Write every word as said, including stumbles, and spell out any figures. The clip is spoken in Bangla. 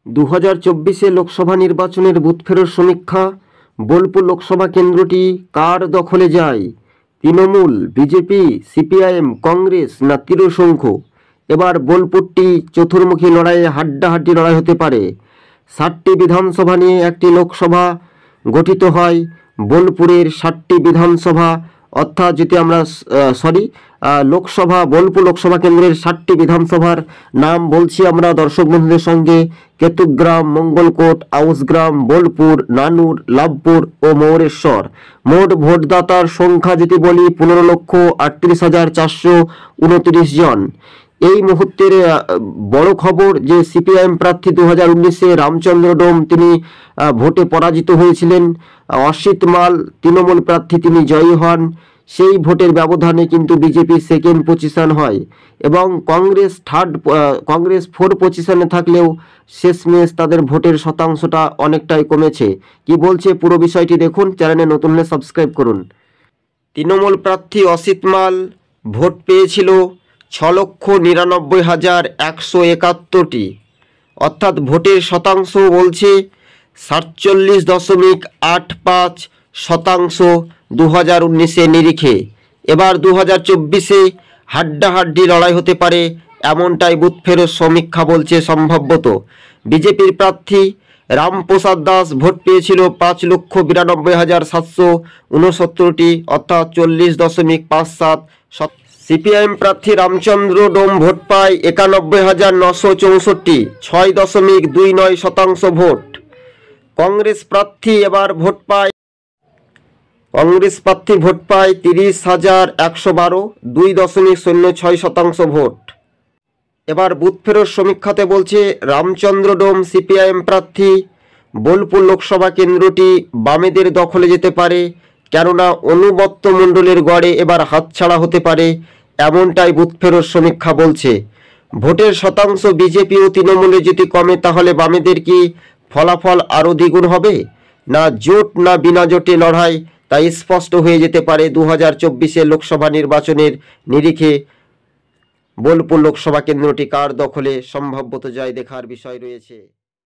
দু হাজার চব্বিশে লোকসভা নির্বাচনের বুথ ফেরত সমীক্ষা। বোলপুর লোকসভা কেন্দ্রটি কার দখলে যায়? তৃণমূল, বিজেপি, সিপিআইএম, কংগ্রেস না তৃণশঙ্খ? এবার বোলপুরটি চতুর্মুখী লড়াইয়ে হাড্ডাহাড্ডি লড়াই হতে পারে। ষাটটি বিধানসভা নিয়ে একটি লোকসভা গঠিত হয়। বোলপুরের ষাটটি বিধানসভা অর্থাৎ যদি আমরা সরি লোকসভা বোলপুর লোকসভা কেন্দ্রের ষাটটি বিধানসভার নাম বলছি আমরা দর্শক বন্ধুদের সঙ্গে: কেতুগ্রাম, মঙ্গলকোট, আউসগ্রাম, বোলপুর, নানুর, লাভপুর ও মৌরেশ্বর। মোট ভোটদাতার সংখ্যা যদি বলি পনেরো লক্ষ আটত্রিশ হাজার চারশো উনত্রিশ জন। এই মুহূর্তের বড় খবর যে সিপিআইএম প্রার্থী দু হাজার উনিশে রামচন্দ্র ডোম তিনি ভোটে পরাজিত হয়েছিলেন। অসিত মাল তৃণমূল প্রার্থী তিনি জয়ী হন। সেই ভোটের ব্যবধানে কিন্তু বিজেপি সেকেন্ড পজিশন হয় এবং কংগ্রেস থার্ড কংগ্রেস ফোর পজিশনে থাকলেও শেষমেশ তাদের ভোটের শতাংশটা অনেকটাই কমেছে। কি বলছে পুরো বিষয়টি দেখুন, চ্যানেলে নতুন হলে সাবস্ক্রাইব করুন। তৃণমূল প্রার্থী অসিত মাল ভোট পেয়েছিল ছ লক্ষ নিরানব্বই হাজার একশো একাত্তরটি, অর্থাৎ ভোটের শতাংশ বলছে সাতচল্লিশ দশমিক আট পাঁচ শতাংশ দু হাজার উনিশে নিরিখে। এবার দু হাজার চব্বিশে হাড্ডাহাড্ডি লড়াই হতে পারে এমনটাই বুথ ফেরত সমীক্ষা বলছে। সম্ভবত বিজেপির প্রার্থী রামপ্রসাদ দাস ভোট পেয়েছিল পাঁচ লক্ষ বিরানব্বই হাজার সাতশো উনসত্তরটি, অর্থাৎ চল্লিশ দশমিক পাঁচ সাত। সিপিআইএম প্রার্থী রামচন্দ্র ডোম ভোট পায় একানব্বই হাজার নশো চৌষট্টি, ছয় দশমিক দুই নয় শতাংশ ভোট। কংগ্রেস প্রার্থী এবার ভোট পায় কংগ্রেস প্রার্থী ভোট পায় তিরিশ হাজার একশো বারো, দুই দশমিক শূন্য ছয় শতাংশ ভোট। এবার বুথ ফেরত সমীক্ষাতে বলছে রামচন্দ্র ডোম সিপিআইএম প্রার্থী বোলপুর লোকসভা কেন্দ্রটি বামেদের দখলে যেতে পারে, কেননা অনুবত্ত মণ্ডলের গড়ে এবার হাতছাড়া হতে পারে এমনটাই বুথ ফেরত সমীক্ষা বলছে। ভোটের শতাংশ বিজেপি ও তৃণমূলে যদি কমে তাহলে বামেদের কি ফলাফল আরও দ্বিগুণ হবে? না জোট না বিনা জোটে লড়াই, তাই স্পষ্ট হয়ে যেতে পারে দু হাজার চব্বিশের লোকসভা নির্বাচনের নিরিখে বোলপুর লোকসভা কেন্দ্রটি কার দখলে সম্ভাব্যত যায় দেখার বিষয় রয়েছে।